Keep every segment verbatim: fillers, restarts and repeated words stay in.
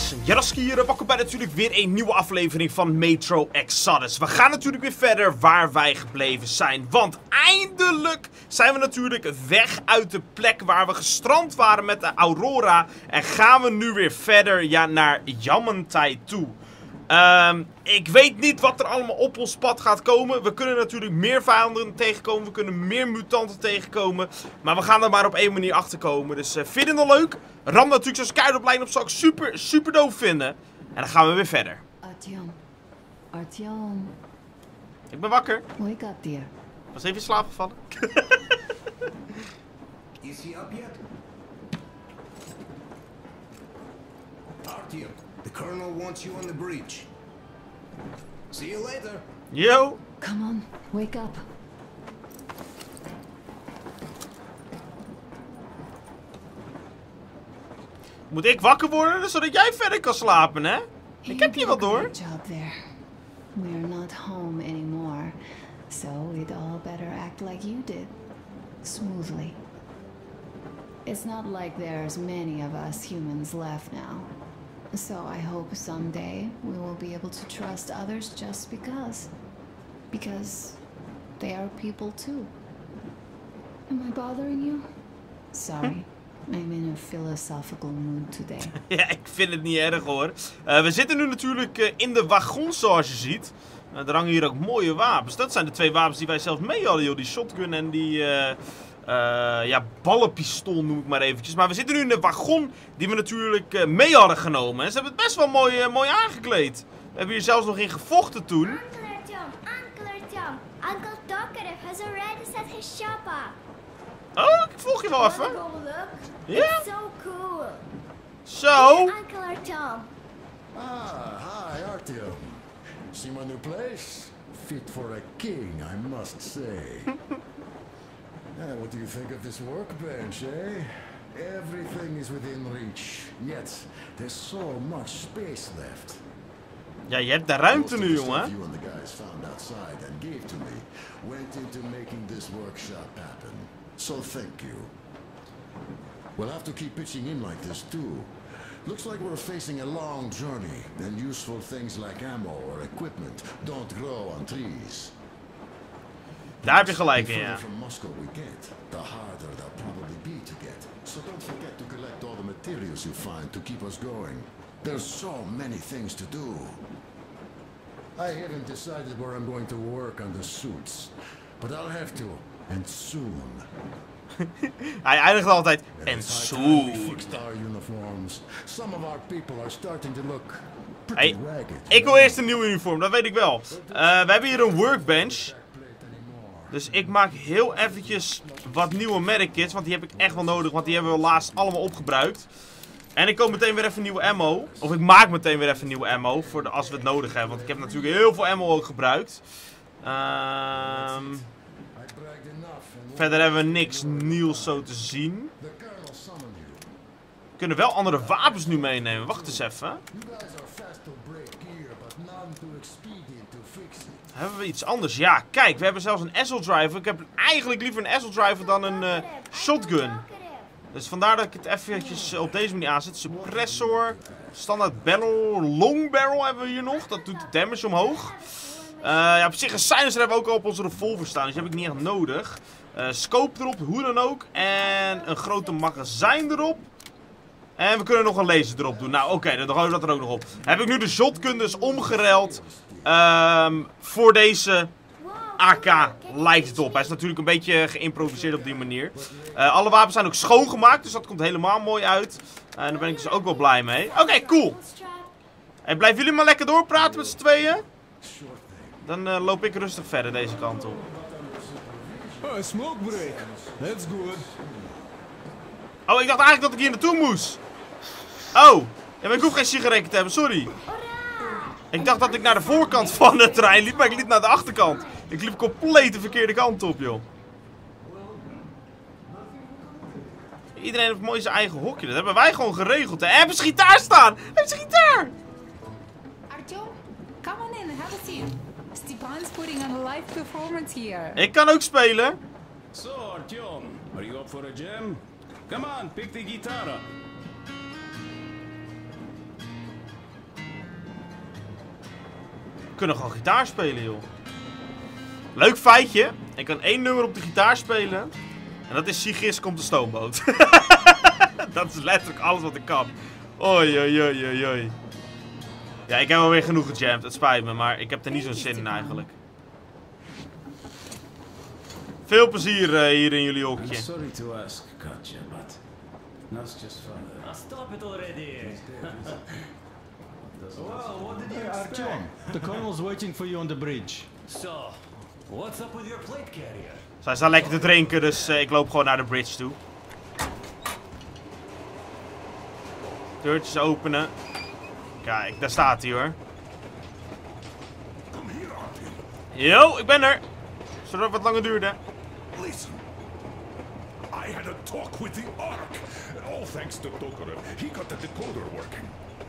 jongens, Jaroski hier, welkom bij natuurlijk weer een nieuwe aflevering van Metro Exodus. We gaan natuurlijk weer verder waar wij gebleven zijn, want eindelijk zijn we natuurlijk weg uit de plek waar we gestrand waren met de Aurora. En gaan we nu weer verder ja, naar Yamantei toe. Um, ik weet niet wat er allemaal op ons pad gaat komen. We kunnen natuurlijk meer vijanden tegenkomen. We kunnen meer mutanten tegenkomen. Maar we gaan er maar op één manier achter komen. Dus uh, vind je het nog leuk? Ram natuurlijk zo'n keihard op lijn op, zou ik super, super doof vinden. En dan gaan we weer verder. Artyom. Artyom. Ik ben wakker. Wake up, dear. Was even in slaap gevallen. Is he up yet? Artyom, the colonel wants you on the breach. See you later. Yo. Come on, wake up. Moet ik wakker worden zodat jij verder kan slapen, hè? Ik heb hier wat door. Good job there. We're not home anymore, so we'd all better act like you did, smoothly. It's not like there's many of us humans left now, so I hope someday we will be able to trust others just because, because they are people too. Am I bothering you? Sorry. I'm in a philosophical mood today. Ja, ik vind het niet erg hoor. Uh, we zitten nu natuurlijk uh, in de wagon zoals je ziet. Uh, er hangen hier ook mooie wapens. Dat zijn de twee wapens die wij zelf mee hadden, joh. Die shotgun en die uh, uh, ja, ballenpistool noem ik maar eventjes. Maar we zitten nu in de wagon die we natuurlijk uh, mee hadden genomen. En ze hebben het best wel mooi, uh, mooi aangekleed. We hebben hier zelfs nog in gevochten toen. Uncle Artyom, Uncle Artyom, Uncle Tokarev has already set his shop up. Oh, ik volg je wel Wanna even. go look? Ja? It's so cool. Zo. Uncle Artyom. Ah, hi Artyom. See my new place? Fit for a king, I must say. uh, what do you think of this workbench, eh? Everything is within reach, yet there's so much space left. Ja, je hebt de ruimte nu, jongen. You and the guys found outside and gave to me went into making this workshop happen. So thank you. We'll have to keep pitching in like this too. Looks like we're facing a long journey, and useful things like ammo or equipment don't grow on trees. Daar heb je gelijk in, The ja. further from Moscow we get, the harder they'll probably be to get. So don't forget to collect all the materials you find to keep us going. There's so many things to do. I haven't decided where I'm going to work on the suits, but I'll have to, and soon. Hij eindigt altijd. And En it's high time we zo. fixed our uniforms. Some of our people are starting to look pretty Hey, ragged. ik wil eerst een nieuw uniform, dat weet ik wel. Uh, we hebben hier een workbench. Dus ik maak heel eventjes wat nieuwe medic-kits, want die heb ik echt wel nodig, want die hebben we laatst allemaal opgebruikt. En ik koop meteen weer even nieuwe ammo. Of ik maak meteen weer even nieuwe ammo, voor de, als we het nodig hebben. Want ik heb natuurlijk heel veel ammo ook gebruikt. Ehm... Verder hebben we niks nieuws zo te zien. We kunnen wel andere wapens nu meenemen. Wacht eens even. Hebben we iets anders? Ja, kijk, we hebben zelfs een Assault Driver. Ik heb eigenlijk liever een Assault Driver dan een uh, shotgun. Dus vandaar dat ik het eventjes op deze manier aanzet. Suppressor, standaard barrel, long barrel hebben we hier nog. Dat doet de damage omhoog. Uh, ja, op zich een silencer hebben we ook al op onze revolver staan, dus die heb ik niet echt nodig. Uh, scope erop, hoe dan ook. En een grote magazijn erop. En we kunnen nog een laser erop doen. Nou, oké, okay, dan gooien we dat er ook nog op. Heb ik nu de shotgun dus omgereld um, voor deze A K, lijkt het op. Hij is natuurlijk een beetje geïmproviseerd op die manier. Uh, alle wapens zijn ook schoongemaakt, dus dat komt helemaal mooi uit. En uh, daar ben ik dus ook wel blij mee. Oké, okay, cool. Hey, blijven jullie maar lekker doorpraten met z'n tweeën? Dan uh, loop ik rustig verder deze kant op. Oh, smoke break. That's good. Oh, ik dacht eigenlijk dat ik hier naartoe moest. Oh, ja, maar ik hoef geen sigaretten te hebben, sorry. Ik dacht dat ik naar de voorkant van de trein liep, maar ik liep naar de achterkant. Ik liep compleet de verkeerde kant op, joh. Iedereen heeft mooi zijn eigen hokje. Dat hebben wij gewoon geregeld. Hij heeft een gitaar staan. Hij heeft een gitaar. Artyom, come on in, have a seat. Stepan's putting on a live performance here. Ik kan ook spelen. So, Artyom, are you up for a jam? Come on, pick the guitar up. kunnen gewoon gitaar spelen, joh. Leuk feitje. Ik kan één nummer op de gitaar spelen. En dat is Sigis komt de stoomboot. Dat is letterlijk alles wat ik kan. Oei, oei, oei, oei, oei. Ja, ik heb alweer genoeg gejamd. Het spijt me, maar ik heb er niet zo'n zin in eigenlijk. Veel plezier uh, hier in jullie hokje. Sorry to ask, Katja, but that's just fun. Stop it already. Well, what did you Hey, expect? Artyom, the colonel's waiting for you on the bridge. So, what's up with your plate carrier? Zij staan lekker te drinken, dus uh, ik loop gewoon naar de bridge toe. Deurtjes openen. Kijk, daar staat hij hoor. Yo, ik ben er. Zodat het wat langer duurde. Listen. I had a talk with the Ark. All thanks to Tokarev. He got the decoder working.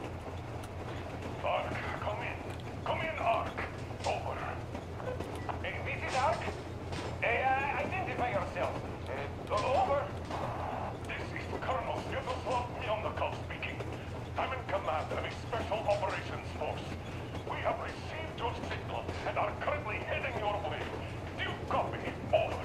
Ark, come in. Come in, Ark. Over. Hey, this is Ark. Hey, uh, identify yourself. Uh, over. This is Colonel Sviatoslav Myonnikov speaking. I'm in command of a special operations force. We have received your signal and are currently heading your way. Do you copy? Over.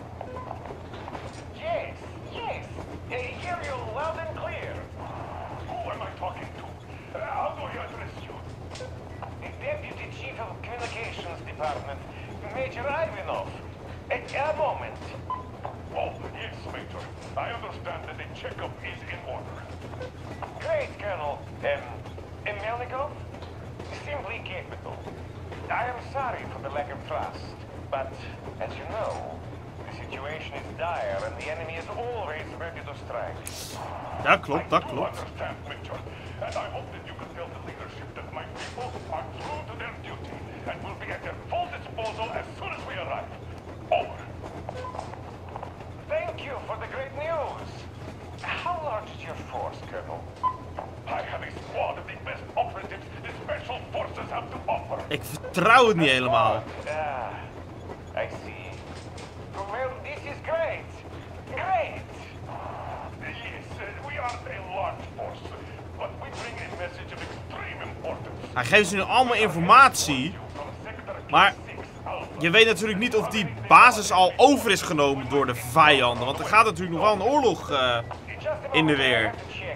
Yes, yes. I hear you loud and clear. Who am I talking to? Uh, how do I address you? The Deputy Chief of Communications Department, Major Ivanov. At a moment. Oh, yes, Major. I understand that the checkup is in order. Great, Colonel. Um, Melnikov? Simply capable. I am sorry for the lack of trust, but as you know, the situation is dire and the enemy is always ready to strike. Ja, klopt, dat I do klopt. understand, Major. And I hope that you can tell the leadership that my people are true to their duty and will be at their full disposal as soon as we arrive. Over. Thank you for the great news. How large is your force, Colonel? I have a squad of the best operatives the special forces have to offer. Ik vertrouw het niet helemaal. Ah, I see. Well, this is great. Great. Yes, uh, we are a large force, but we bring a message of extreme importance. Hij geeft ze nu allemaal informatie. Maar je weet natuurlijk niet of die basis al over is genomen door de vijanden. Want er gaat natuurlijk nog wel een oorlog uh, in de weer.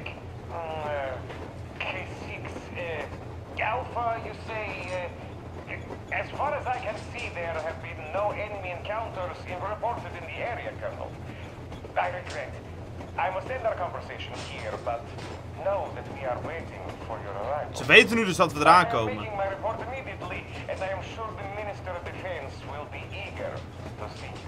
Alpha, you say, uh, as far as I can see, there have been no enemy encounters reported in the area, Colonel. I regret. I must end our conversation here, but know that we are waiting for your arrival. Ze weten nu dus dat we eraan I am komen. making my report immediately, and I am sure the Minister of Defense will be eager to see you.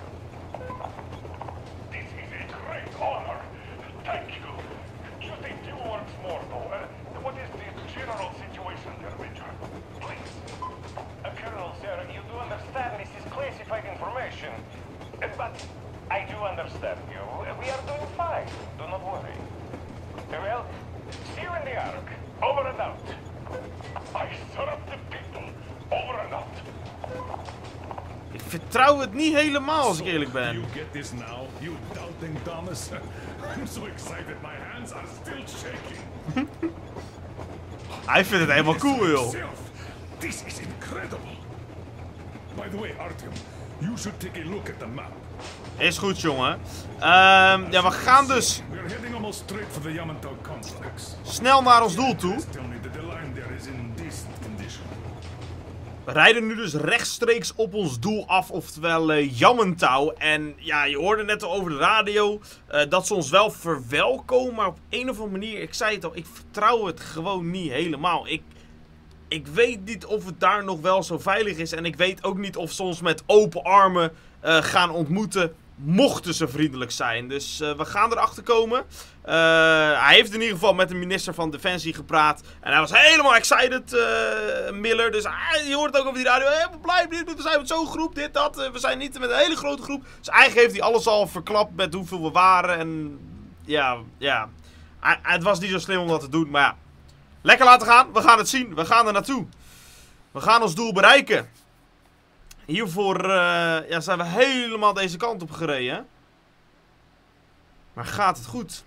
This is a great honor. Thank you. Just a few words more, though. Uh, what is the general situation there, Major? Please. Uh, Colonel, sir, you do understand this is classified information. Uh, but I do understand you. We are doing fine. Do not worry. Uh, well, see you in the Ark. Over and out. I serve the people. Over and out. Ik vertrouw het niet helemaal als ik eerlijk ben. You get this now, you doubting Thomas? I'm so excited, my hands are still shaking. Hij vindt het helemaal cool, joh. This is incredible. By the way, Artyom, you should take a look at the map. Is goed, jongen. Um, ja, we gaan dus We're heading almost straight for the Yamantau complex. snel naar ons doel toe. Tell me that the line there is in decent condition. We rijden nu dus rechtstreeks op ons doel af, oftewel uh, Yamantau. En ja, je hoorde net al over de radio uh, dat ze ons wel verwelkomen. Maar op een of andere manier, ik zei het al, ik vertrouw het gewoon niet helemaal. Ik, ik weet niet of het daar nog wel zo veilig is. En ik weet ook niet of ze ons met open armen uh, gaan ontmoeten. Mochten ze vriendelijk zijn. Dus uh, we gaan erachter komen. Uh, hij heeft in ieder geval met de minister van Defensie gepraat. En hij was helemaal excited, uh, Miller. Dus uh, je hoort het ook over die radio. Hey, we, blijven, we zijn met zo'n groep, dit, dat. Uh, we zijn niet met een hele grote groep. Dus eigenlijk heeft hij alles al verklapt met hoeveel we waren. En ja, ja. Uh, het was niet zo slim om dat te doen. Maar ja, lekker laten gaan. We gaan het zien. We gaan er naartoe. We gaan ons doel bereiken. Hiervoor uh, ja, zijn we helemaal deze kant op gereden. Maar gaat het goed?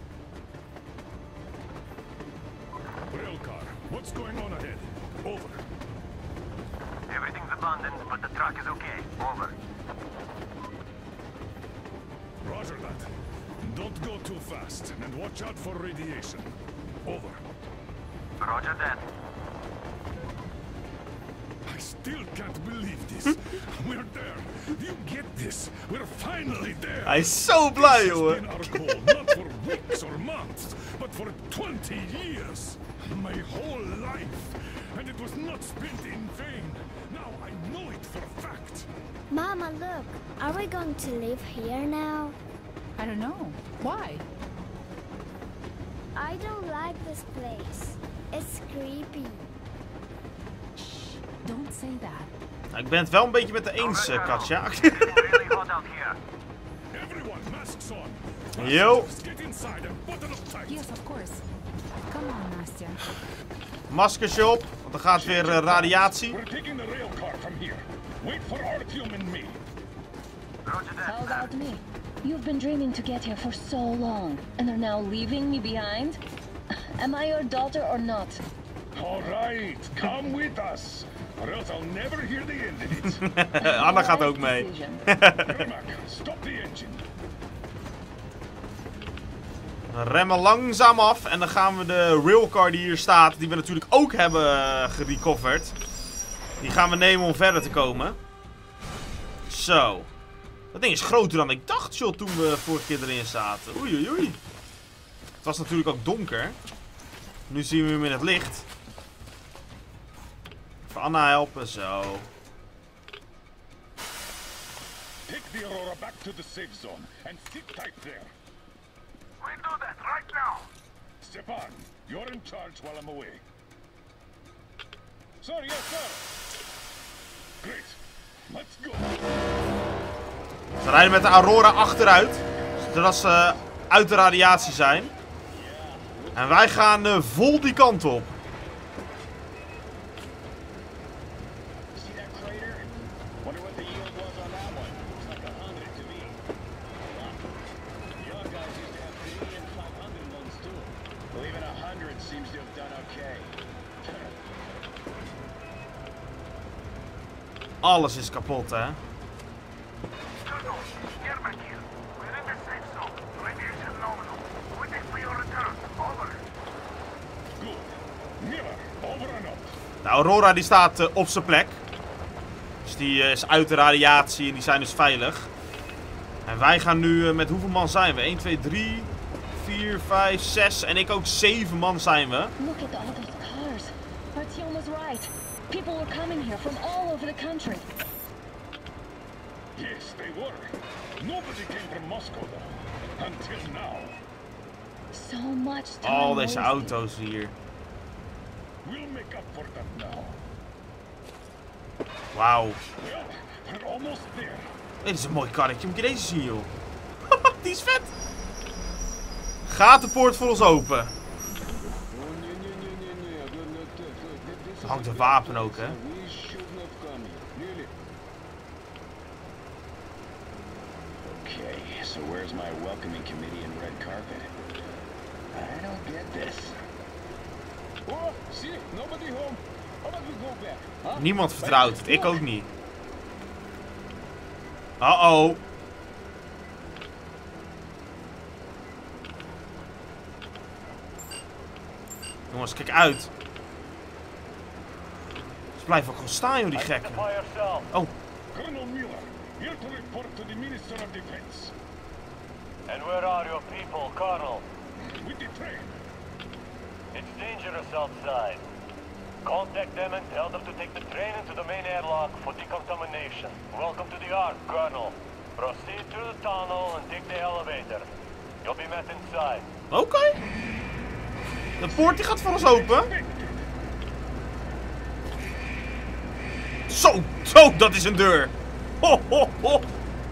Railcar, what's going on ahead? Over. abandoned, but the truck is okay. Over. Roger that. Don't go too fast, and watch out for radiation. Over. Roger that. I still can't believe this. We're there. You get this? We're finally there. Hij is zo blij, This has jongen. been our goal, not for weeks or months, but for twenty years. My whole life. And it was not spent in vain. Now I know it for a fact. Mama, look. Are we going to live here now? I don't know. Why? I don't like this place. It's creepy. Don't say that. Nou, ik ben het wel een beetje met de eens, uh, Katja. Really hot out here. Everyone, masks on. Yo. Get inside and button up tight. Yes, of course. Come on, Nastya. Maskersje op, want er gaat weer uh, radiatie. We're taking the rail car from here. Wait for Artyom and me. Roger that. How about me? You've been dreaming to get here for so long, and are now leaving me behind? Am I your daughter or not? All right, come with us, or else I'll never hear the end of it. Anna gaat ook mee. Ermac, stop the engine. We remmen langzaam af en dan gaan we de railcar die hier staat, die we natuurlijk ook hebben uh, gerecoverd. Die gaan we nemen om verder te komen. Zo. Dat ding is groter dan ik dacht, joh, toen we vorige keer erin zaten. Oei, oei, oei. Het was natuurlijk ook donker. Nu zien we hem in het licht. Even Anna helpen, zo. Take the Aurora back to the safe zone and sit tight there. We do that right now. Stepan, you're in charge while I'm away. Sir, yes, sir. Great. Let's go. Ze rijden met de Aurora achteruit, zodat ze uit de radiatie zijn. En wij gaan uh, vol die kant op. See that crater? Wonder what the yield was on that one. Looks like a hundred to me. The other guys used to have three and five hundred ones too. Well, even a hundred seems to have done okay. Alles is kapot, hè? De Aurora die staat uh, op zijn plek. Dus die uh, is uit de radiatie en die zijn dus veilig. En wij gaan nu, uh, met hoeveel man zijn we? één, twee, drie, vier, vijf, zes en ik ook zeven man zijn we. Look at all those cars. Artyom was right. People were coming here from all over the country. Yes, they were. Nobody came from Moscow though. Until now. So much time. Al deze wasted. auto's hier. We'll make up for that now. Wauw. Well, we're almost there. Dit is een mooi karretje. Moet je deze zien, joh. Die is vet. Gaat de poort voor ons open. Er hangt een wapen ook, hè. Okay, so where's my welcoming committee and red carpet? I don't get this. Oh, see, nobody home. How about we go back? Huh? Niemand vertrouwt het. Ik ook niet. Uh-oh. Jongens, kijk uit. Ze blijven ook gewoon staan, joh, die gekken. Oh. Colonel Miller, here to report to the Minister of Defense. And where are your people, Colonel? With the train. It's dangerous outside. Contact them and tell them to take the train into the main airlock for decontamination. Welcome to the Ark, Colonel. Proceed through the tunnel and take the elevator. You'll be met inside. Oké. Okay. De poort die gaat voor ons open. Zo, zo, dat is een deur. Ho, ho, ho.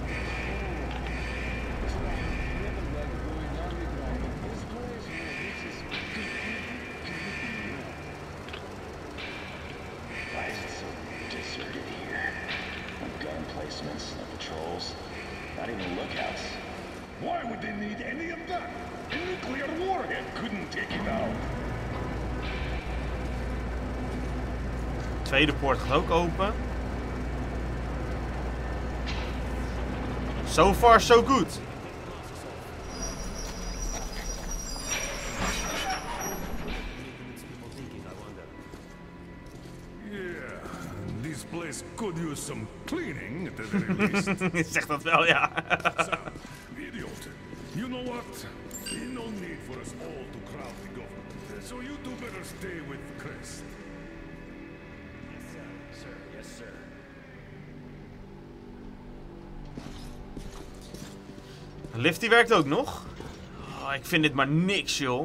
Why would they need any of that? A nuclear warhead couldn't take it out. De tweede poort gaat ook open. So far, so good. This place could use some cleaning at the very least. Zeg dat wel, ja. Sam, idiot. You know what? There's no need for us all to crowd the government. So you two better stay with Crest. Yes, sir. Sir, yes, sir. De lift die werkt ook nog. Oh, ik vind dit maar niks, joh.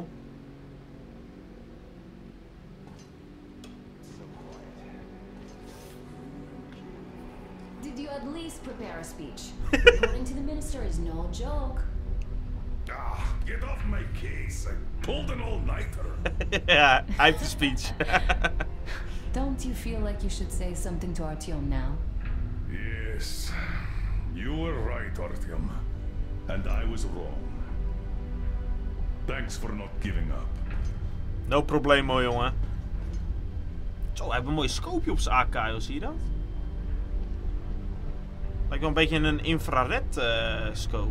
Did you at least prepare a speech? Reporting to the minister is no joke. Ah, get off my case. I pulled an all-nighter. Ja, hij heeft de speech. Don't you feel like you should say something to Artyom now? Yes. You were right, Artyom. And I was wrong. Thanks for not giving up. No problemo, jongen. Zo, hij heeft een mooi scopeje op zijn A K, joh. Zie je dat? Lijkt wel een beetje een infrared uh, scope.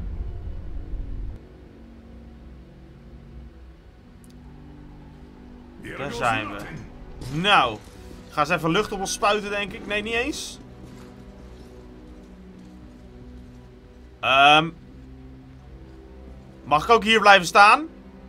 Daar zijn we. Nou, gaan ze even lucht op ons spuiten, denk ik. Nee, niet eens. Um, mag ik ook hier blijven staan?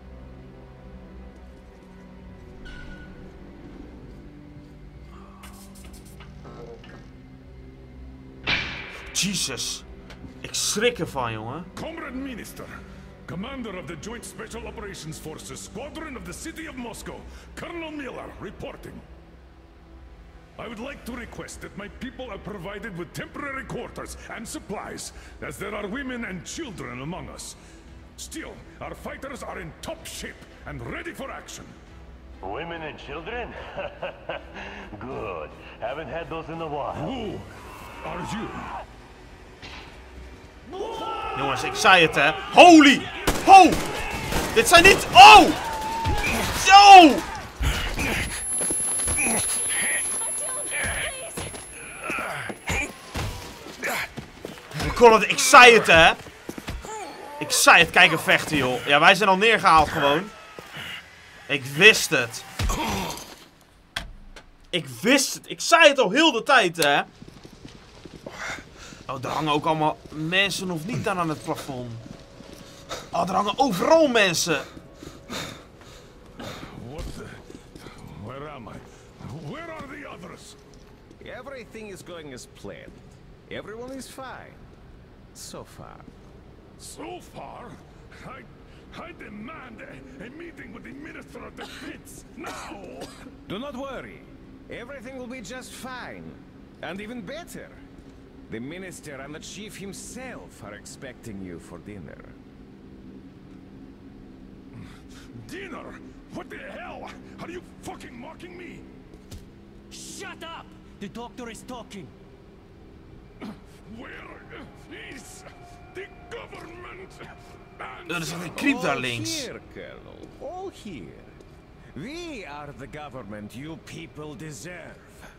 Jesus. Ik schrik ervan, jongen. Comrade Minister, Commander of the Joint Special Operations Forces, Squadron of the City of Moscow, Colonel Miller, reporting. I would like to request that my people are provided with temporary quarters and supplies, as there are women and children among us. Still, our fighters are in top shape and ready for action. Women and children? Good. Haven't had those in a while. Who are you? Jongens, ik zei het, hè. Holy! Ho! Dit zijn niet... Oh! Zo! Ik kon het... Ik zei het, hè. Ik zei het. Kijk, een vechten, joh. Ja, wij zijn al neergehaald, gewoon. Ik wist het. Ik wist het. Ik zei het al heel de tijd, hè. Oh, er hangen ook allemaal mensen of niet dan aan het plafond. Oh, er hangen overal mensen. What the... Where am I? Where are the others? Everything is going as planned. Everyone is fine. So far. So far? I... I demand a, a meeting with the Minister of Defense, now! Do not worry. Everything will be just fine. And even better. The Minister and the Chief himself are expecting you for dinner. Dinner? What the hell? Are you fucking mocking me? Shut up! The doctor is talking. Where is the government? Er is een creep daar links. All here, Colonel. All here. We are the government you people deserve.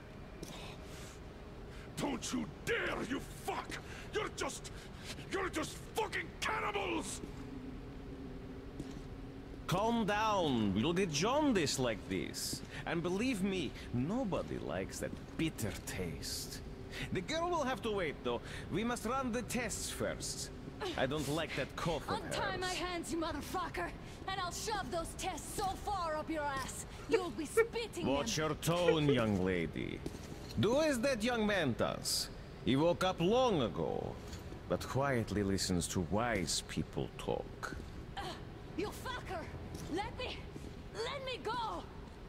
Don't you dare, you fuck! You're just... You're just fucking cannibals! Calm down. We'll get jaundice like this. And believe me, nobody likes that bitter taste. The girl will have to wait, though. We must run the tests first. I don't like that cough of hers. Untie my hands, you motherfucker, and I'll shove those tests so far up your ass, you'll be spitting Watch them. your tone, young lady. Do as that young man does. He woke up long ago, but quietly listens to wise people talk. Uh, you fucker! Let me... let me go!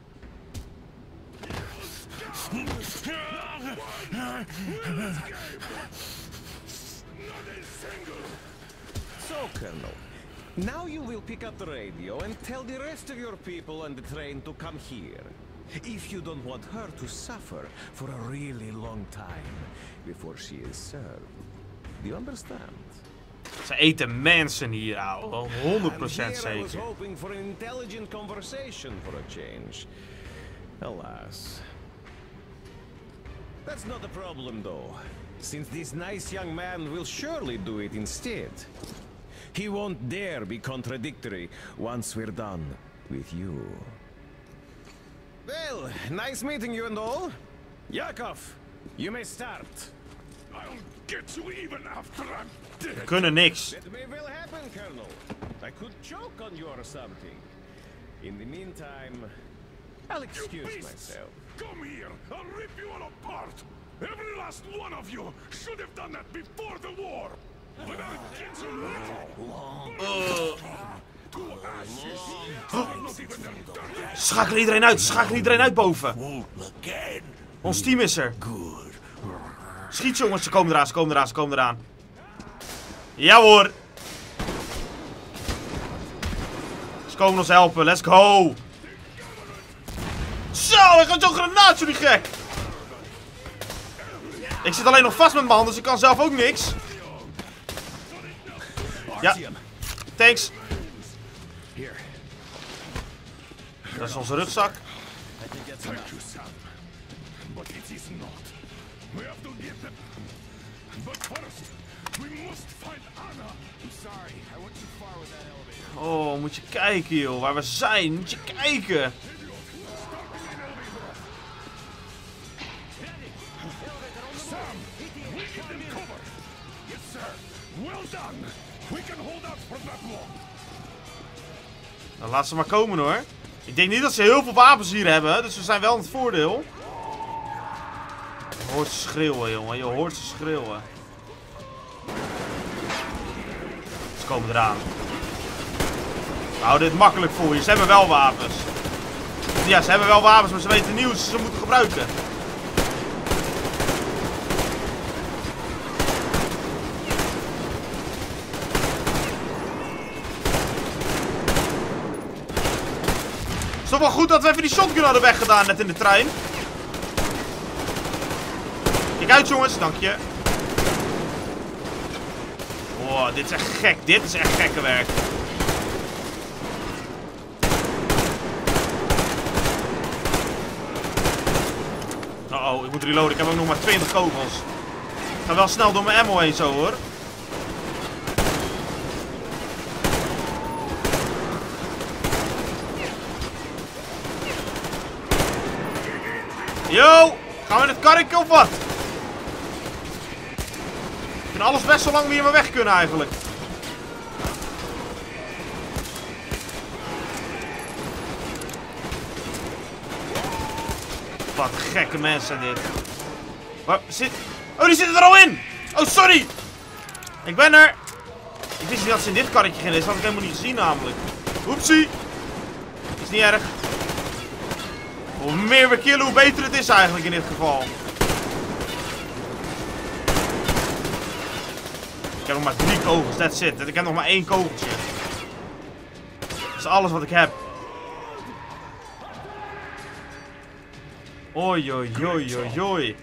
So, Colonel, now you will pick up the radio and tell the rest of your people on the train to come here. If you don't want her to suffer for a really long time before she is served. Do you understand? Ze eten mensen hier, ouwe. honderd procent zeker. I was zeker. hoping for an intelligent conversation for a change. Alas. That's not a problem, though. since this nice young man will surely do it instead. He won't dare be contradictory once we're done with you. Well, nice meeting you and all. Yakov, you may start. I'll get you even after I'm dead. We kunnen niks. That may well happen, Colonel. I could choke on you or something. In the meantime, I'll excuse myself. Come here, I'll rip you all apart. Every last one of you should have done that before the war. But I'll get you later. To ashes. Not even them dirty. Schakel iedereen uit, schakel iedereen uit boven. Ons team is er. Schiet jongens, ze komen eraan, ze komen eraan, ze komen eraan. Ja hoor. Ze komen ons helpen, let's go. Zo, hij gaat zo'n granaat, die gek. Ik zit alleen nog vast met mijn handen, dus ik kan zelf ook niks. Ja, thanks. Dat is onze rugzak. Oh, moet je kijken joh, waar we zijn. Moet je kijken. Nou, laat ze maar komen hoor. Ik denk niet dat ze heel veel wapens hier hebben, dus we zijn wel in het voordeel. Je hoort ze schreeuwen jongen, je hoort ze schreeuwen. Ze komen eraan. Nou, dit makkelijk voor je. Ze hebben wel wapens. Ja, ze hebben wel wapens, maar ze weten niet hoe ze ze moeten gebruiken. Het is toch wel goed dat we even die shotgun hadden weggedaan net in de trein. Kijk uit jongens, dank je. Oh, dit is echt gek. Dit is echt gekke werk. Uh oh, ik moet reloaden. Ik heb ook nog maar twintig kogels. Ik ga wel snel door mijn ammo heen zo hoor. Yo! Gaan we in het karretje of wat? Ik vind alles best zolang we hier maar weg kunnen eigenlijk. Wat gekke mensen dit. Waar zit... Oh, die zitten er al in! Oh, sorry! Ik ben er! Ik wist niet dat ze in dit karretje gingen. Dat had ik helemaal niet gezien namelijk. Oepsie! Is niet erg. Hoe meer we killen, hoe beter het is eigenlijk in dit geval. Ik heb nog maar drie kogels, that's it. Ik heb nog maar één kogeltje. Dat is alles wat ik heb. Oi, oi, oi, oi, oi.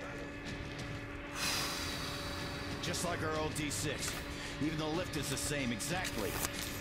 Just like our old D six. Even the lift is the same, exactly.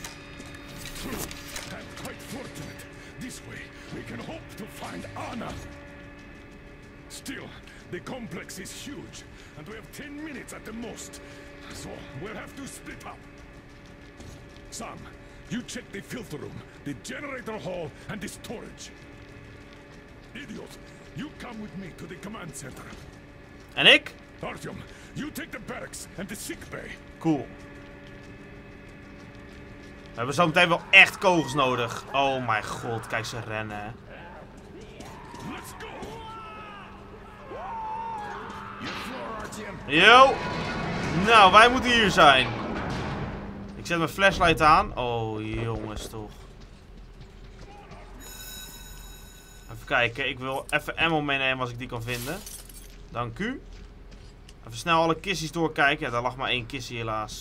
I'm quite fortunate. This way, we can hope to find Anna. Still, the complex is huge, and we have ten minutes at the most. So, we'll have to split up. Sam, you check the filter room, the generator hall, and the storage. Idiot, you come with me to the command center. En ik? Artyom, you take the barracks and the sick bay. Cool. We hebben zo meteen wel echt kogels nodig. Oh mijn god, kijk ze rennen. Let's go. Yo. Nou, wij moeten hier zijn. Ik zet mijn flashlight aan. Oh jongens toch. Even kijken, ik wil even ammo meenemen als ik die kan vinden. Dank u. Even snel alle kissies doorkijken. Ja, daar lag maar één kissie helaas.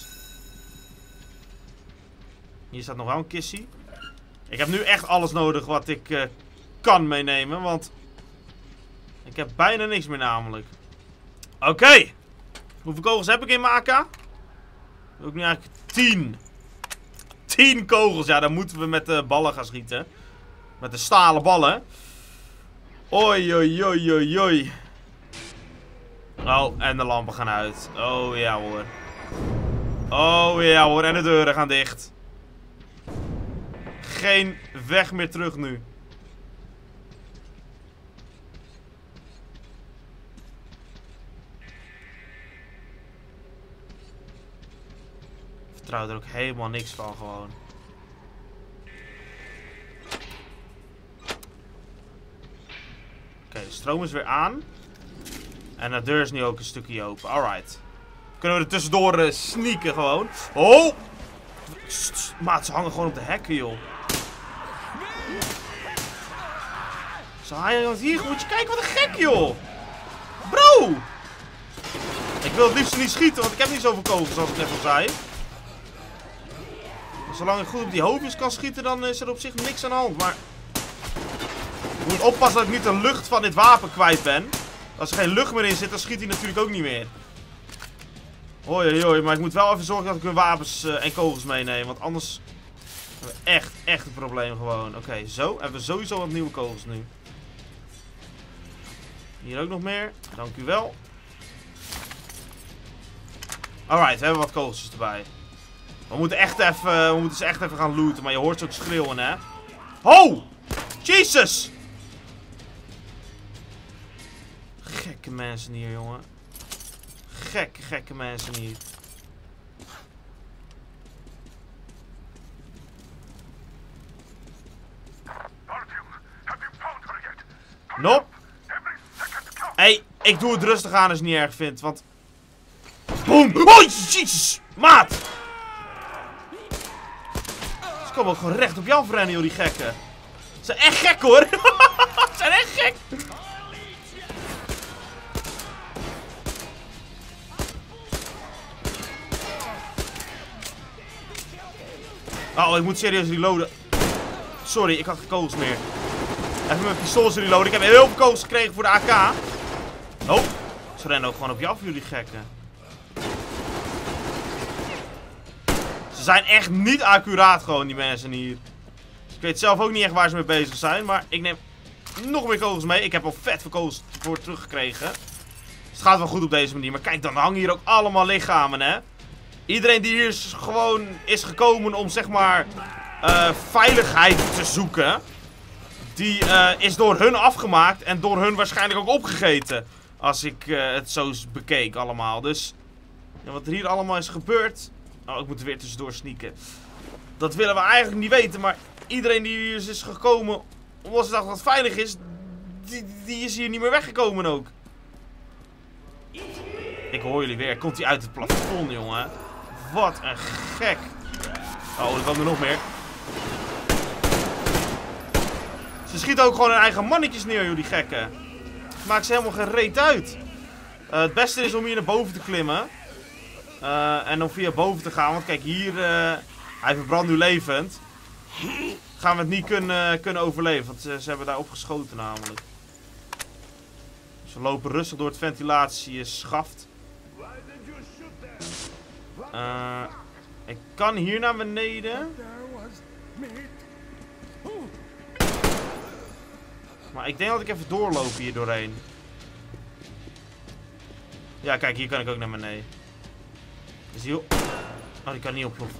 Hier staat nog wel een kissie. Ik heb nu echt alles nodig wat ik uh, kan meenemen, want ik heb bijna niks meer namelijk. Oké. Okay. Hoeveel kogels heb ik in mijn A K? Ook nu eigenlijk tien. tien kogels, ja dan moeten we met de ballen gaan schieten. Met de stalen ballen. Oi, oi, oi, oi, oi. Oh, en de lampen gaan uit. Oh ja hoor. Oh ja hoor, en de deuren gaan dicht. Geen weg meer terug nu. Ik vertrouw er ook helemaal niks van gewoon. Oké, de stroom is weer aan. En de deur is nu ook een stukje open. Alright. Kunnen we er tussendoor uh, sneaken gewoon. Oh! Maat, ze hangen gewoon op de hekken, joh. Zo, hier moet je kijken, wat een gek, joh. Bro! Ik wil het liefst niet schieten, want ik heb niet zoveel kogels, zoals ik net al zei. Zolang ik goed op die hoofdjes kan schieten, dan is er op zich niks aan de hand. Maar ik moet oppassen dat ik niet de lucht van dit wapen kwijt ben. Als er geen lucht meer in zit, dan schiet hij natuurlijk ook niet meer. Hoi, hoi, maar ik moet wel even zorgen dat ik mijn wapens uh, en kogels meeneem. Want anders hebben we echt, echt een probleem gewoon. Oké, okay, zo. Hebben we sowieso wat nieuwe kogels nu. Hier ook nog meer. Dank u wel. Alright, we hebben wat kogels erbij. We moeten echt even, we moeten ze echt even gaan looten. Maar je hoort ze ook schreeuwen, hè. Ho! Jesus! Gekke mensen hier, jongen. Gekke, gekke mensen hier. Nope. Hey, ik doe het rustig aan als je het niet erg vindt, want... Boom! Oh, jezus! Maat! Ze komen ook gewoon recht op jou afrennen, joh, die gekken. Ze zijn echt gek, hoor. Ze zijn echt gek. Oh, ik moet serieus reloaden. Sorry, ik had geen kogels meer. Even mijn pistool reloaden. Ik heb heel veel kogels gekregen voor de A K. Oh, ze rennen ook gewoon op je af, jullie gekken. Ze zijn echt niet accuraat gewoon, die mensen hier. Ik weet zelf ook niet echt waar ze mee bezig zijn. Maar ik neem nog meer kogels mee. Ik heb al vet veel kogels voor teruggekregen. Dus het gaat wel goed op deze manier. Maar kijk, dan hangen hier ook allemaal lichamen, hè. Iedereen die hier is gewoon is gekomen om, zeg maar, uh, veiligheid te zoeken. Die uh, is door hun afgemaakt en door hun waarschijnlijk ook opgegeten. Als ik uh, het zo bekeek allemaal. Dus ja, wat er hier allemaal is gebeurd. Oh, ik moet er weer tussendoor sneaken. Dat willen we eigenlijk niet weten. Maar iedereen die hier is gekomen omdat ze dachten dat het veilig is. Die, die is hier niet meer weggekomen ook. Ik hoor jullie weer. Komt hij uit het plafond, jongen. Wat een gek. Oh, er komen er nog meer. Ze schieten ook gewoon hun eigen mannetjes neer, joh, die gekken. Maakt ze helemaal geen reet uit. Uh, het beste is om hier naar boven te klimmen. Uh, en om via boven te gaan. Want kijk, hier... Uh, hij verbrandt nu levend. Gaan we het niet kunnen, kunnen overleven. Want ze, ze hebben daar opgeschoten namelijk. Ze lopen rustig door het ventilatieschaft. Uh, ik kan hier naar beneden. Maar ik denk dat ik even doorloop hier doorheen. Ja, kijk, hier kan ik ook naar beneden. Is die op... Oh, die kan niet oploffen.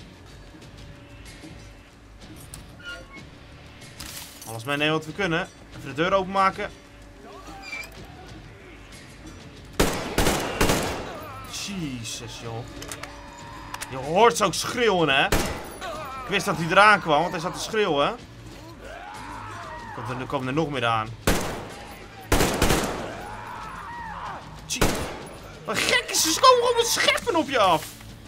Alles meenemen wat we kunnen. Even de deur openmaken. Jezus, joh. Je hoort ze ook schreeuwen, hè. Ik wist dat hij eraan kwam, want hij zat te schreeuwen. Komt er, er komen er nog meer aan. Jeez. Wat gek is, ze komen gewoon met scheppen op je af.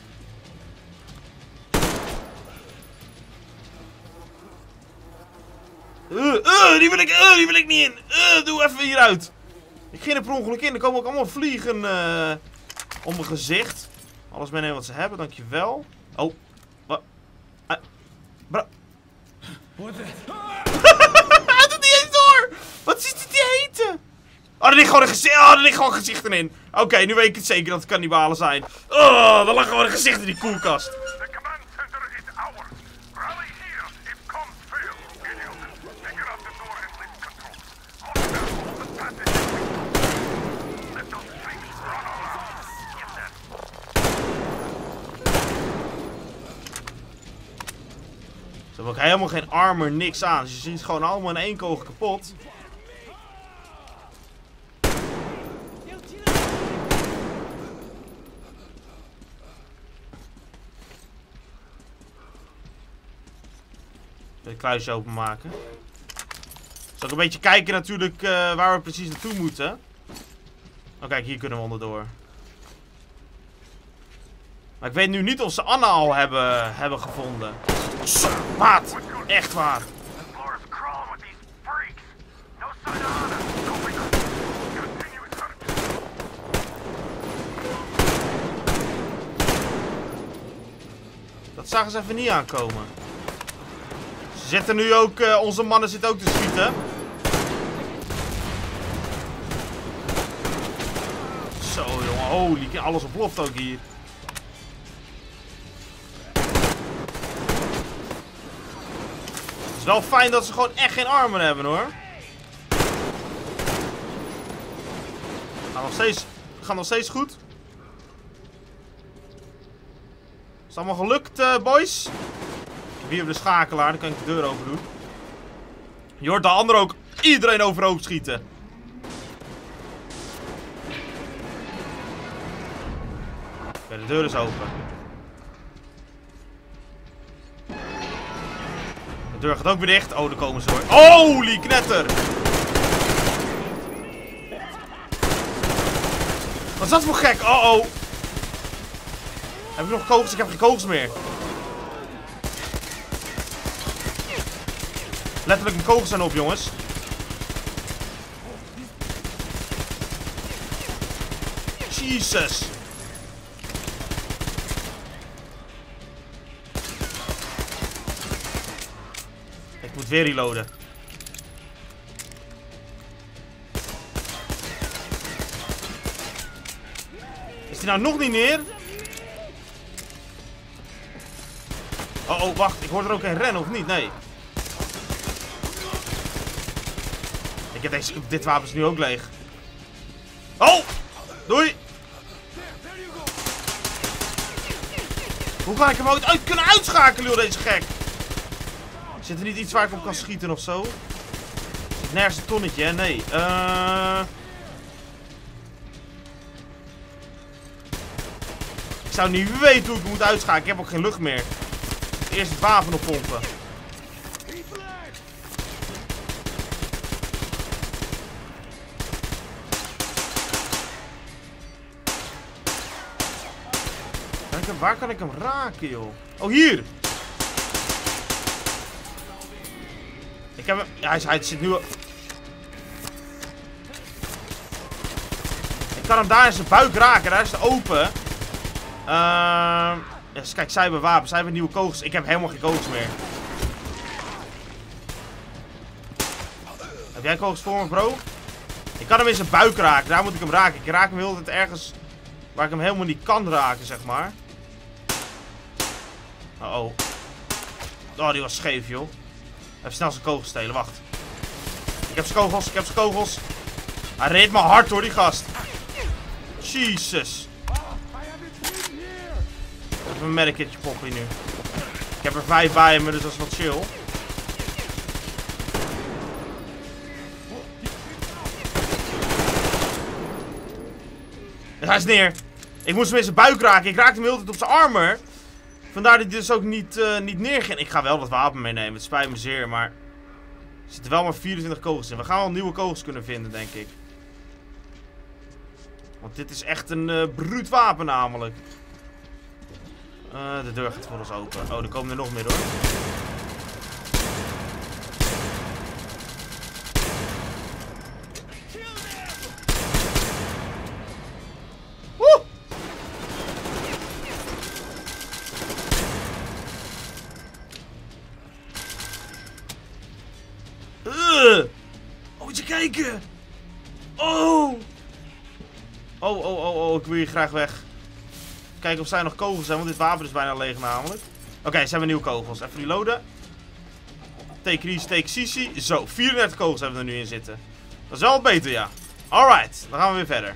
Uh, uh, die wil ik, uh, die wil ik niet in. Uh, doe even hieruit. Ik ging er per ongeluk in. Er komen ook allemaal vliegen uh, om mijn gezicht. Alles meenemen wat ze hebben, dankjewel. Oh, wat? Uh, bro. What the... Hij doet niet eens door! Wat zit dit te eten? Oh, er ligt gewoon een gezicht, oh, er ligt gewoon gezichten in. Oké, okay, nu weet ik het zeker dat het kannibalen zijn. Oh, er lag gewoon een gezicht in die koelkast. hebben ook helemaal geen armor, niks aan. Dus je ziet gewoon allemaal in één kogel kapot. Het kluisje openmaken. Zal ik een beetje kijken natuurlijk uh, waar we precies naartoe moeten. Oh kijk, hier kunnen we onderdoor. Maar ik weet nu niet of ze Anna al hebben, hebben gevonden. Zo, maat! Echt waar. Dat zagen ze even niet aankomen. Ze zitten nu ook, uh, onze mannen zitten ook te schieten. Zo jongen, holy, alles ontploft ook hier. Het is wel fijn dat ze gewoon echt geen armen hebben hoor. Gaat nog steeds, gaat nog steeds goed. Is het allemaal gelukt, uh, boys? Hier hebben we de schakelaar, dan kan ik de deur open doen. Je hoort de ander ook iedereen overhoop schieten. Oké, de deur is open. De deur gaat ook weer dicht. Oh, daar komen ze hoor. Holy knetter! Wat is dat voor gek? Oh oh. Heb ik nog kogels? Ik heb geen kogels meer. Letterlijk mijn kogels zijn op, jongens. Jesus. Ik moet weer reloaden. Is die nou nog niet neer? Oh, oh, wacht. Ik hoor er ook een rennen, of niet? Nee. Ik heb deze, dit wapen is nu ook leeg. Oh! Doei! Hoe ga ik hem ooit uit kunnen uitschakelen, joh, deze gek? Zit er niet iets waar ik op kan schieten of zo? Nergens een tonnetje, hè? Nee. Uh... Ik zou niet weten hoe ik moet uitschakelen. Ik heb ook geen lucht meer. Eerst het wapen oppompen. Kan ik hem, waar kan ik hem raken, joh? Oh, hier! Ik heb hem... Ja, hij, hij zit nu... Ik kan hem daar in zijn buik raken. Daar is het open. Ehm... Uh... Dus kijk, zij hebben wapens, zij hebben nieuwe kogels. Ik heb helemaal geen kogels meer. Heb jij kogels voor me, bro? Ik kan hem in zijn buik raken, daar moet ik hem raken. Ik raak hem heel de tijd ergens waar ik hem helemaal niet kan raken, zeg maar. Oh, oh. Oh, die was scheef, joh. Even snel zijn kogels stelen, wacht. Ik heb zijn kogels, ik heb zijn kogels. Hij reed me hard, hoor, die gast. Jesus. Even een medikitje poppen nu. Ik heb er vijf bij me, dus dat is wat chill. En hij is neer. Ik moest hem in zijn buik raken. Ik raakte hem heel tijd op zijn armor. Vandaar dat hij dus ook niet, uh, niet neerging. Ik ga wel dat wapen meenemen. Het spijt me zeer, maar... Er zitten wel maar vierentwintig kogels in. We gaan wel nieuwe kogels kunnen vinden, denk ik. Want dit is echt een uh, bruut wapen namelijk. Uh, de deur gaat voor ons open. Oh, er komen er nog meer hoor. Woe! Uh! Oh, moet je kijken! Oh! Oh, oh, oh, oh, ik wil hier graag weg. Kijken of zij nog kogels zijn, want dit wapen is bijna leeg namelijk. Oké, okay, ze hebben nieuwe kogels. Even reloaden. Take these, take Sisi. Zo, vierendertig kogels hebben we er nu in zitten. Dat is wel beter, ja. Alright, dan gaan we weer verder.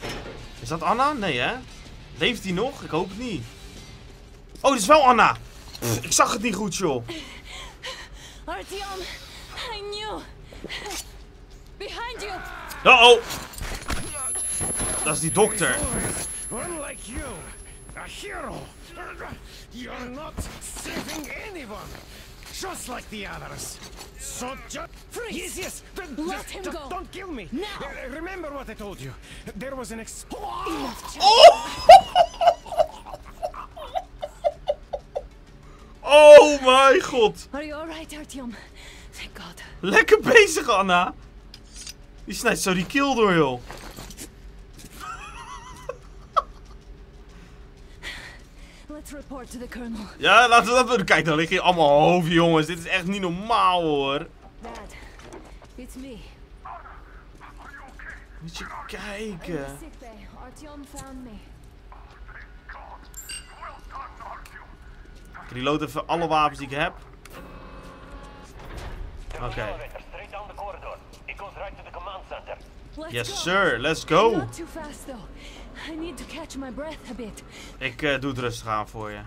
Is dat Anna? Nee, hè? Leeft die nog? Ik hoop het niet. Oh, dit is wel Anna. Pff, ik zag het niet goed, joh. Artyom, I knew. Behind you. Uh-oh. Dat is die dokter. Unlike you, a hero. You're not saving anyone. Just like the others. So just freeze. Yes, yes. Let him go. Don't kill me. Now. Uh, remember what I told you. There was an explosion. Oh! Oh mijn god. Are you alright, Artyom? Thank God. Lekker bezig, Anna. Die snijdt zo die kill door, joh. Let's report to the colonel. Ja, laten we dat doen. Kijk, dan liggen hier allemaal hoofden, jongens. Dit is echt niet normaal, hoor. Dad, it's me. Moet je In kijken. the sick bay, Artyom found me. Ik reload even alle wapens die ik heb. Oké. Okay. Straight down the corridor. It goes right to the command center. Let's Yes, go. sir. Let's go. Not too fast, though. I need to catch my breath a bit. Ik uh, doe het rustig aan voor je.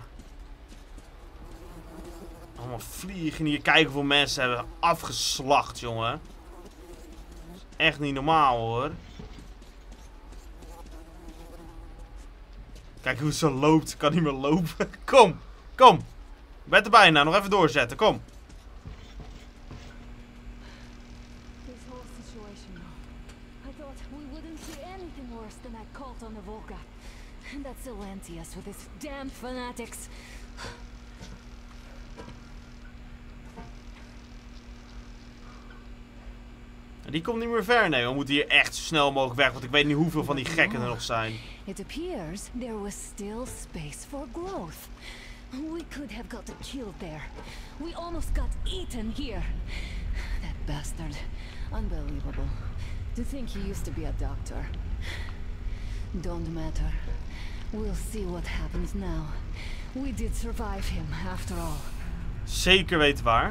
Allemaal vliegen hier. Kijken hoeveel mensen hebben afgeslacht, jongen. Echt niet normaal, hoor. Kijk hoe ze loopt. Kan niet meer lopen. Kom. Kom. Ik ben er bijna. Nog even doorzetten. Kom. This whole situation, though. I thought we wouldn't see anything worse than that cult on the Volga. And that Silentius with his damn fanatics. Die komt niet meer ver. Nee, we moeten hier echt zo snel mogelijk weg. Want ik weet niet hoeveel van die gekken er nog zijn. It appears there was still space for growth. We could have gotten killed there. We almost got eaten here. That bastard. Unbelievable. To think he used to be a doctor. Don't matter. We'll see what happens now. We did survive him, after all. Zeker weten waar.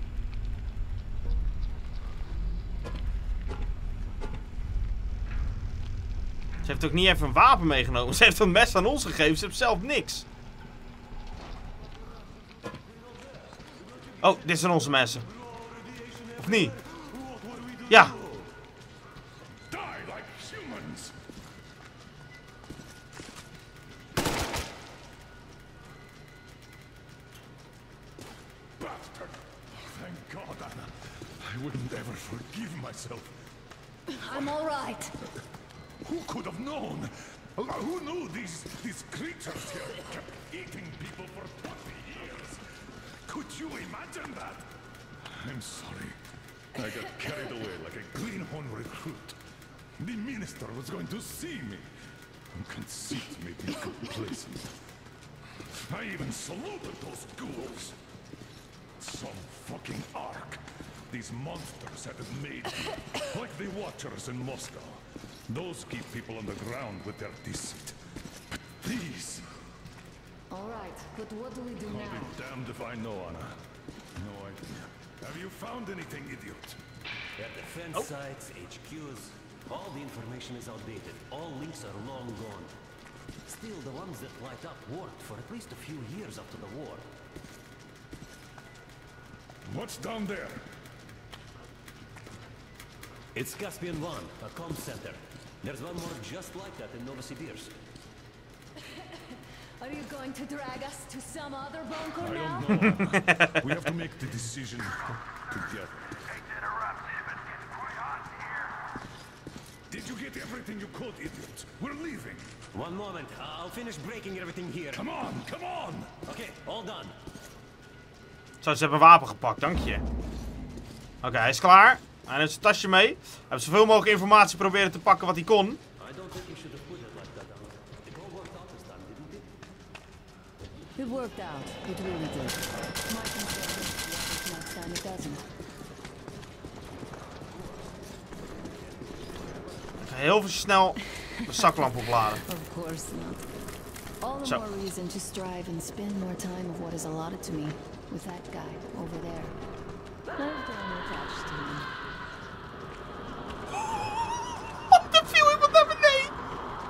Ze heeft ook niet even een wapen meegenomen. Ze heeft een mes aan ons gegeven. Ze heeft zelf niks. Oh, dit zijn onze messen. Of niet? Ja. Die like humans. Bastard. Thank God, Anna. I wouldn't ever forgive myself. I'm all right. Who could have known? Who knew these these creatures here kept eating people for twenty years? Could you imagine that? I'm sorry. I got carried away like a greenhorn recruit. The minister was going to see me. Conceit made me complacent. I even saluted those ghouls. Some fucking ark. These monsters had it made. Like the Watchers in Moscow. Those keep people on the ground with their deceit. But these... All right, but what do we do I'll now? be damned if I know, Anna. No idea. Have you found anything, idiot? At defense oh. sites, H Qs, all the information is outdated. All links are long gone. Still, the ones that light up worked for at least a few years after the war. What's down there? It's Caspian One, a comm center. There's one more just like that in Novosibirsk. Are you going to drag us to some other bunker I now? don't know. We have to make the decision together. Did you get everything you could, idiot? We're leaving. One moment. I'll finish breaking everything here. Come on, come on. Okay, all done. Zo, ze hebben een wapen gepakt, dank je. Oké, okay, hij is klaar. Hij heeft zijn tasje mee. Hij heeft zoveel mogelijk informatie proberen te pakken wat hij kon. It worked out. It really did. My concern is next time it doesn't. Ik ga heel snel de zaklamp opladen. Of course not. All the Zo. more reason to strive and spend more time of what is allotted to me with that guy over there. I've grown attached to him. Wat de viel iemand naar beneden?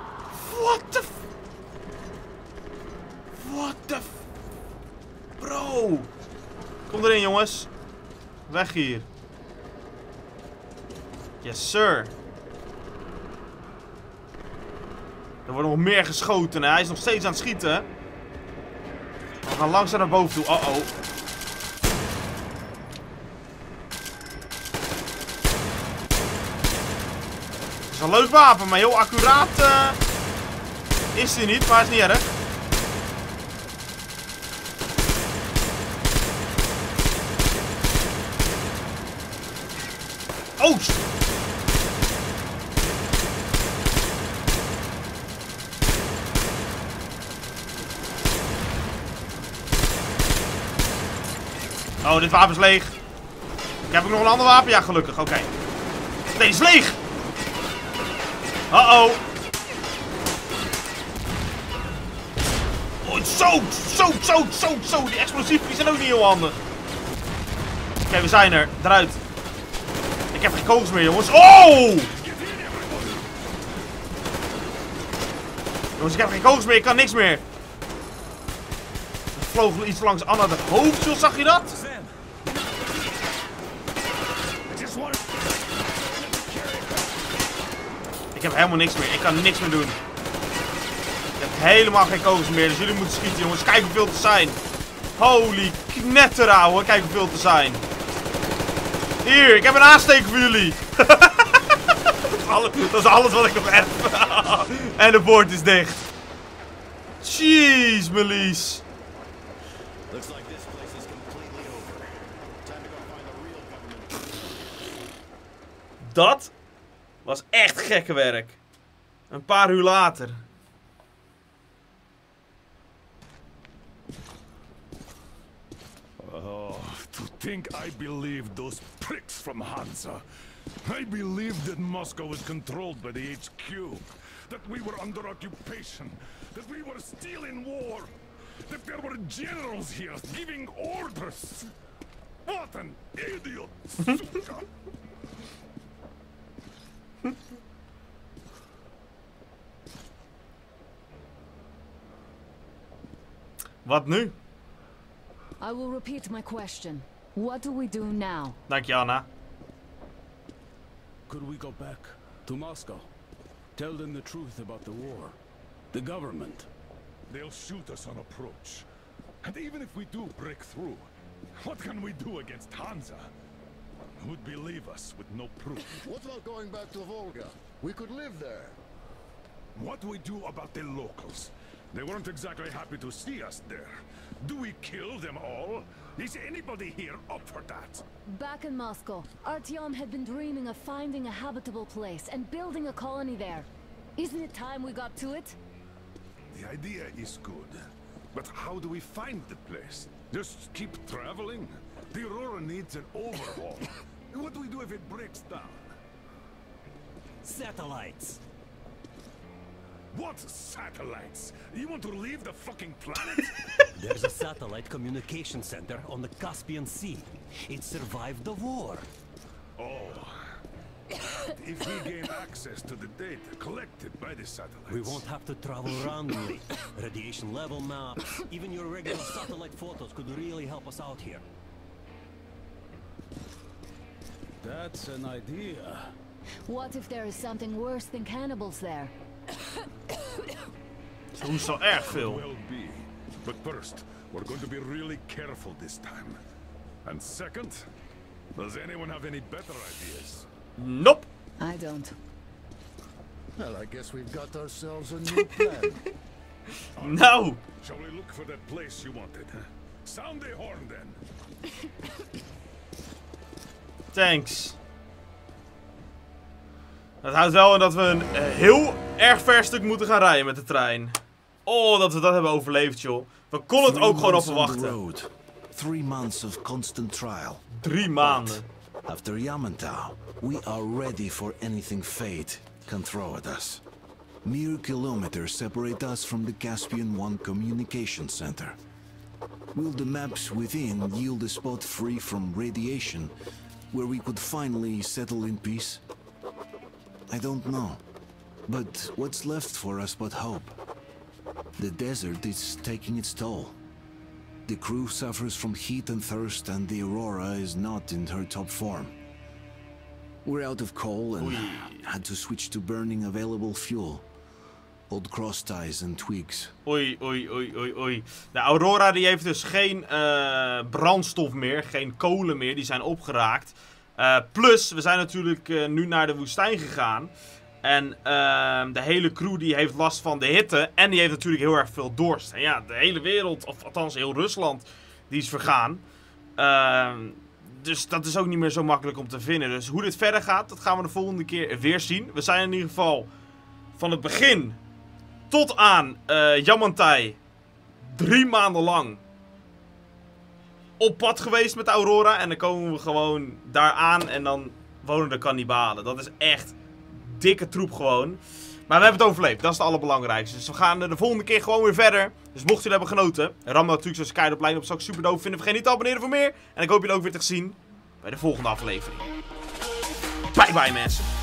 What the f... What the f... Bro. jongens. Weg hier. Yes, sir. Er wordt nog meer geschoten, hè. Hij is nog steeds aan het schieten. We gaan langzaam naar boven toe. Uh-oh. Het is een leuk wapen, maar heel accuraat uh, is hij niet, maar is niet erg. Oh! Oh, dit wapen is leeg. Ik heb ook nog een ander wapen. Ja, gelukkig. Oké. Okay. Nee, is leeg. Uh-oh. Oh, zo, zo, zo, zo, zo. Die explosieven die zijn ook niet heel handig. Oké, okay, we zijn er. Eruit. Ik heb geen kogels meer, jongens. Oh! Jongens, ik heb geen kogels meer. Ik kan niks meer. Er vloog iets langs Anna de hoofd, zo zag je dat? Ik heb helemaal niks meer. Ik kan niks meer doen. Ik heb helemaal geen kogels meer. Dus jullie moeten schieten, jongens. Kijk hoeveel te zijn. Holy knetterauwe. Kijk hoeveel te zijn. Hier, ik heb een aansteker voor jullie. dat, is alles, dat is alles wat ik nog heb. En de poort is dicht. Jeez, Melis. Dat was echt gekke werk. Een paar uur later. Oh, to think I believed those pricks from Hansa. I believed that Moscow was controlled by the H Q. That we were under occupation. That we were still in war. That there were generals here giving orders. What an idiot, suka. Wat nu? I will repeat my question. What do we do now? Dank je, Anna. Could we go back to Moscow? Tell them the truth about the war. The government. They'll shoot us on approach. And even if we do break through, what can we do against Hansa? Who'd believe us with no proof? What about going back to Volga? We could live there. What do we do about the locals? They weren't exactly happy to see us there. Do we kill them all? Is anybody here up for that? Back in Moscow, Artyom had been dreaming of finding a habitable place and building a colony there. Isn't it time we got to it? The idea is good. But how do we find the place? Just keep traveling? The Aurora needs an overhaul. What do we do if it breaks down? Satellites. What satellites? You want to leave the fucking planet? There's a satellite communication center on the Caspian Sea. It survived the war. Oh. If we gain access to the data collected by the satellites... We won't have to travel randomly. Radiation level maps, even your regular satellite photos could really help us out here. That's an idea. What if there is something worse than cannibals there? Zo is al erg veel. Well be. But first, we're going to be really careful this time. And second, does anyone have any better ideas? Nope. I don't. Well, I guess we've got ourselves a new plan. No. Shall we look for that place you wanted? Sound the horn then. Thanks. Dat houdt wel in dat we een uh, heel erg ver stuk moeten gaan rijden met de trein. Oh, dat we dat hebben overleefd, joh. We konden het ook gewoon al verwachten. Three months of constant trial. Drie maanden. After Yamantau, we are ready for anything fate can throw at us. Mere kilometers separate us from the Caspian One communication center. Will the maps within yield a spot free from radiation, where we could finally settle in peace? I don't know. But what's left for us but hope? The desert is taking its toll. The crew suffers from heat and thirst, and the Aurora is not in her top form. We're out of coal and Oei. had to switch to burning available fuel. Old cross ties and twigs. Oei, oei, oei, oei, oei. De Aurora die heeft dus geen uh, brandstof meer, geen kolen meer, die zijn opgeraakt. Uh, plus, we zijn natuurlijk uh, nu naar de woestijn gegaan. En uh, de hele crew die heeft last van de hitte. En die heeft natuurlijk heel erg veel dorst. En ja, de hele wereld, of althans heel Rusland, die is vergaan. Uh, dus dat is ook niet meer zo makkelijk om te vinden. Dus hoe dit verder gaat, dat gaan we de volgende keer weer zien. We zijn in ieder geval van het begin tot aan uh, Yamantay drie maanden lang op pad geweest met de Aurora. En dan komen we gewoon daar aan en dan wonen de kannibalen. Dat is echt dikke troep gewoon. Maar we hebben het overleefd. Dat is het allerbelangrijkste. Dus we gaan de volgende keer gewoon weer verder. Dus mocht jullie hebben genoten. Ram natuurlijk zo'n Sky op lijn op. Zou ik super doof vinden. Vergeet niet te abonneren voor meer. En ik hoop jullie ook weer te zien bij de volgende aflevering. Bye bye mensen.